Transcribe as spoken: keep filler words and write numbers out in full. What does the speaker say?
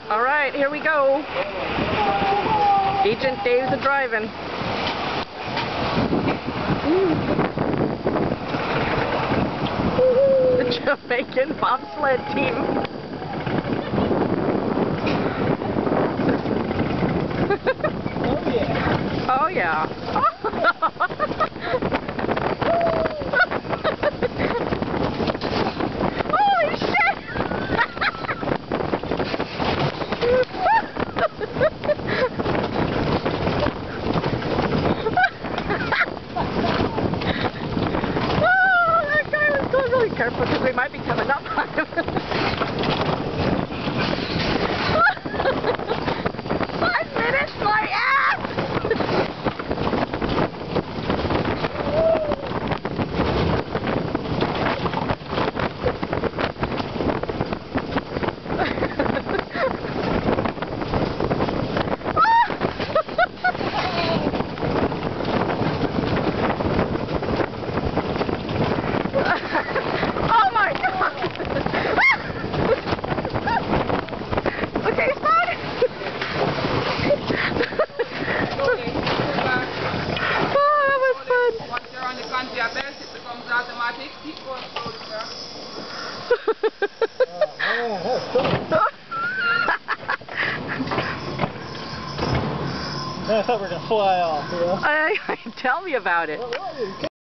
All right, here we go. Agent Dave's a driving. The Jamaican bobsled team. Oh yeah. Oh yeah. Holy shit! Oh, that guy was going really careful because we might be coming up on him. Five minutes, my ass! Oh my god! Okay, fine. Oh, that was fun. Once you're on the conveyor belt, it becomes automatic. Keep going slowly, sir. I thought we were going to fly off, you know? I, I, tell me about it.